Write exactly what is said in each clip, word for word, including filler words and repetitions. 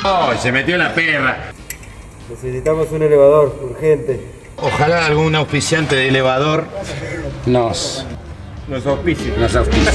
Oh, se metió la perra. Necesitamos un elevador, urgente. Ojalá algún auspiciante de elevador nos... Nos auspicie. Nos auspicie.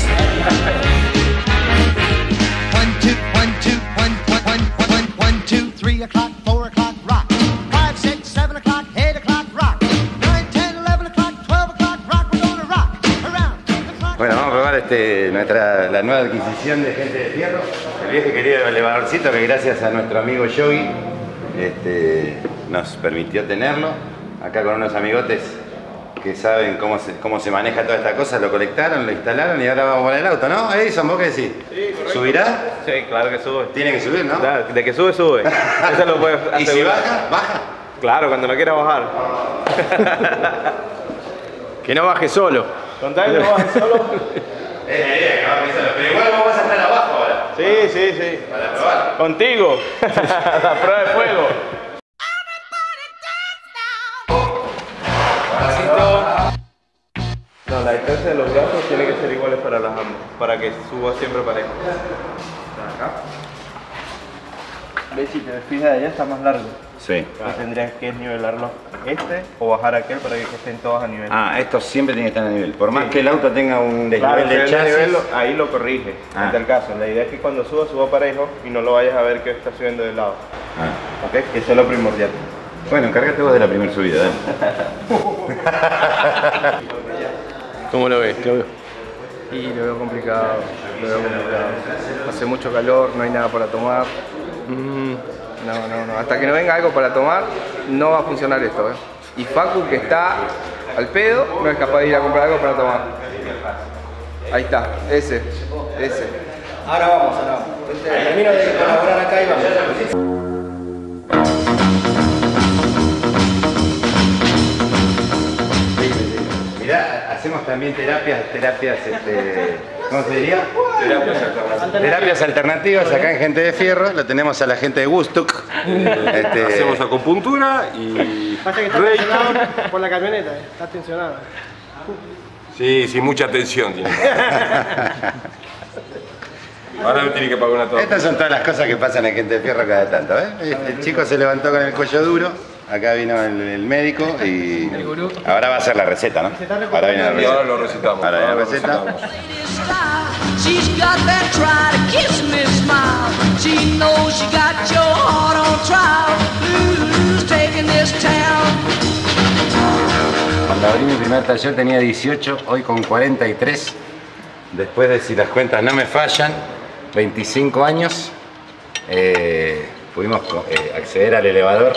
Bueno, vamos a probar este, nuestra, la nueva adquisición de Gente de Fierro, el viejo y querido elevadorcito que gracias a nuestro amigo Yogi este, nos permitió tenerlo. Acá con unos amigotes que saben cómo se, cómo se maneja toda esta cosa, lo colectaron, lo instalaron y ahora vamos con el auto, ¿no? Edison, ¿vos qué decís? Sí, correcto. ¿Subirá? Sí, claro que sube. Tiene que subir, ¿no? Claro, de que sube, sube. Eso lo puedes asegurar. ¿Y si baja? ¿Baja? Claro, cuando lo quiera bajar. Que no baje solo. Con tal que no baje solo. Es la idea que baje solo, pero igual vos vas a estar abajo ahora. Sí, sí, sí. Para probar. Contigo. La prueba de fuego. No, la distancia de los brazos tiene que ser iguales para las ambas, para que suba siempre parejo. Acá. ¿Ves? Si te fijas allá está más largo. Sí. Entonces tendrías que nivelarlo este o bajar aquel para que estén todos a nivel. Ah, esto siempre tiene que estar a nivel. Por más Sí. que el auto tenga un desnivel Claro, de si el chasis. nivel lo- ahí lo corrige, Ah. en tal caso. La idea es que cuando suba, suba parejo y no lo vayas a ver que está subiendo de lado. Ah. ¿Ok? Que eso es lo primordial. Bueno, encárgate vos de la primera subida, dale. ¿Cómo lo ves, Claudio? Y lo veo complicado, lo veo complicado. Hace mucho calor, no hay nada para tomar. Mm, No, no, no. Hasta que no venga algo para tomar, no va a funcionar esto, ¿eh? Y Facu, que está al pedo, no es capaz de ir a comprar algo para tomar. Ahí está, ese, ese. Ahora vamos, ahora vamos. Termino de colaborar acá y vamos. Mirá, hacemos también terapias, terapias, este, ¿cómo se diría? Terapias alternativas. Terapias alternativas acá en Gente de Fierro, lo tenemos a la gente de Woodstock. Este, Hacemos acupuntura y Pasa que está reiki. tensionado por la camioneta, eh. Está tensionado. Sí, sí, mucha tensión tiene. Ahora me tiene que pagar una torta. Estas son todas las cosas que pasan en Gente de Fierro cada tanto, ¿eh? El chico se levantó con el cuello duro, acá vino el, el médico y ahora va a hacer la receta, ¿no? Ahora viene la Y ahora receta. lo recetamos. Ahora viene la lo receta. recetamos. She's got that try to kiss me smile. She knows she got your heart on trial. Who's taking this town? Cuando abrí mi primer taller tenía dieciocho, hoy con cuarenta y tres. Después de, si las cuentas no me fallan, veinticinco años, eh, pudimos eh, acceder al elevador.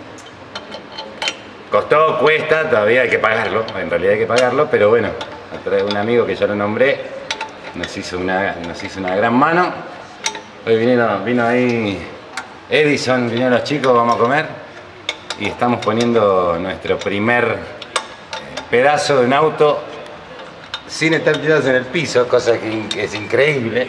Costó, cuesta, todavía hay que pagarlo, en realidad hay que pagarlo, pero bueno, a través de un amigo que ya lo nombré, nos hizo una, nos hizo una gran mano. Hoy vinieron, vino ahí Edison, vinieron los chicos, vamos a comer y estamos poniendo nuestro primer pedazo de un auto sin estar tirados en el piso, cosa que, que es increíble.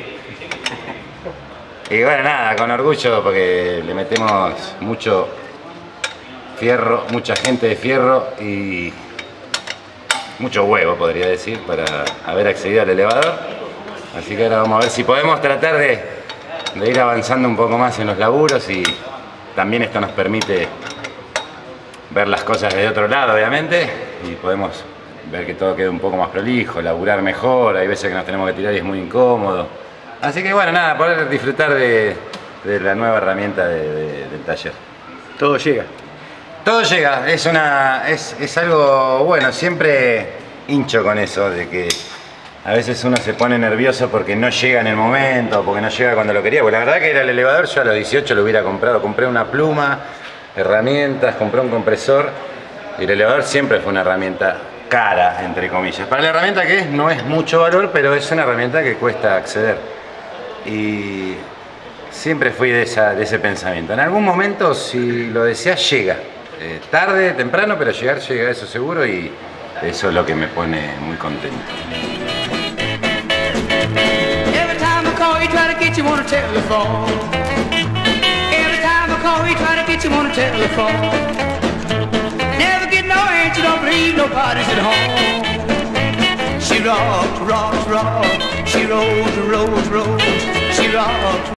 Y bueno, nada, con orgullo porque le metemos mucho fierro, mucha gente de fierro y mucho huevo, podría decir, para haber accedido al elevador. Así que ahora vamos a ver si podemos tratar de, de ir avanzando un poco más en los laburos y también esto nos permite ver las cosas de otro lado, obviamente, y podemos ver que todo quede un poco más prolijo, laburar mejor, hay veces que nos tenemos que tirar y es muy incómodo. Así que bueno, nada, poder disfrutar de, de la nueva herramienta de, de, del taller. Todo llega. Todo llega, es, una, es, es algo bueno, siempre hincho con eso, de que a veces uno se pone nervioso porque no llega en el momento, porque no llega cuando lo quería, porque la verdad que era el elevador, yo a los dieciocho lo hubiera comprado, compré una pluma, herramientas, compré un compresor y el elevador siempre fue una herramienta cara, entre comillas. Para la herramienta que es, no es mucho valor, pero es una herramienta que cuesta acceder. Y siempre fui de, esa, de ese pensamiento. En algún momento, si lo deseas, llega. Eh, tarde, temprano, pero llegar llega, eso seguro, y eso es lo que me pone muy contento. Every time I call you, try to get you on a telephone. Every time I call you, try to get you on a telephone. Never get no answer, don't believe nobody's at home. She rocks, rocks, rocks. She rolls, rolls, rolls. She rocks.